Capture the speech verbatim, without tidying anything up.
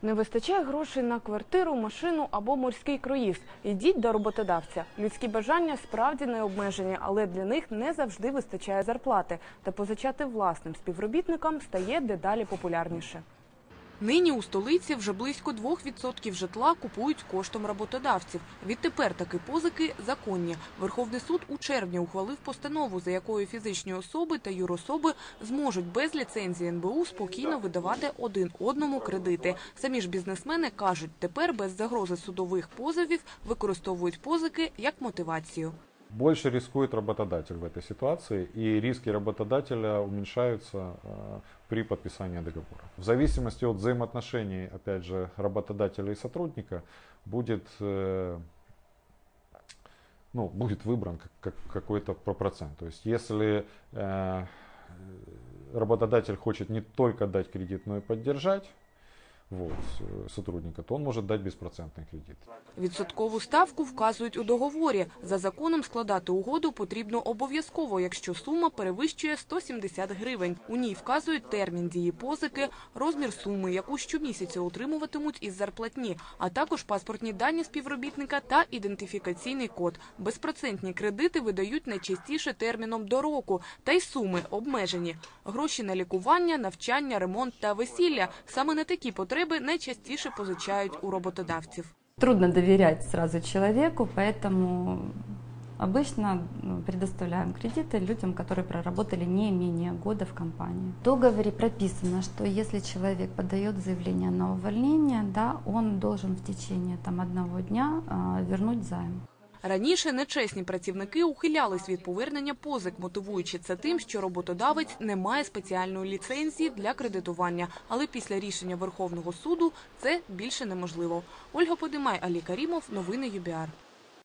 Не вистачає грошей на квартиру, машину або морський круїз. Йдіть до роботодавця. Людські бажання справді не обмежені, але для них не завжди вистачає зарплати. Та позичати власним співробітникам стає дедалі популярніше. Нині у столиці вже близько двох відсотків житла купують коштом роботодавців. Відтепер такі позики законні. Верховний суд у червні ухвалив постанову, за якою фізичні особи та юрособи зможуть без ліцензії ен бе у спокійно видавати один одному кредити. Самі ж бізнесмени кажуть, тепер без загрози судових позовів використовують позики як мотивацію. Больше рискует работодатель в этой ситуации, и риски работодателя уменьшаются э, при подписании договора. В зависимости от взаимоотношений, опять же, работодателя и сотрудника, будет, э, ну, будет выбран как, какой-то процент. То есть, если э, работодатель хочет не только дать кредит, но и поддержать Вот, сотрудника, то он може дати безпроцентний кредит. Відсоткову ставку вказують у договорі. За законом складати угоду потрібно обов'язково, якщо сума перевищує сто сімдесят гривень. У ній вказують термін дії позики, розмір суми, яку щомісяця отримуватимуть із зарплатні, а також паспортні дані співробітника та ідентифікаційний код. Безпроцентні кредити видають найчастіше терміном до року, та й суми обмежені. Гроші на лікування, навчання, ремонт та весілля – саме на такі потреби найчастіше позичають у роботодавців. Трудно доверять сразу человеку, поэтому обычно предоставляем кредиты людям, которые проработали не менее года в компании. В договоре прописано, что если человек подает заявление на увольнение, да, он должен в течение там, одного дня э, вернуть займ. Раніше нечесні працівники ухилялись від повернення позик, мотивуючи це тим, що роботодавець не має спеціальної ліцензії для кредитування. Але після рішення Верховного суду це більше неможливо. Ольга Подимай, Алі Карімов, новини ю бі ар.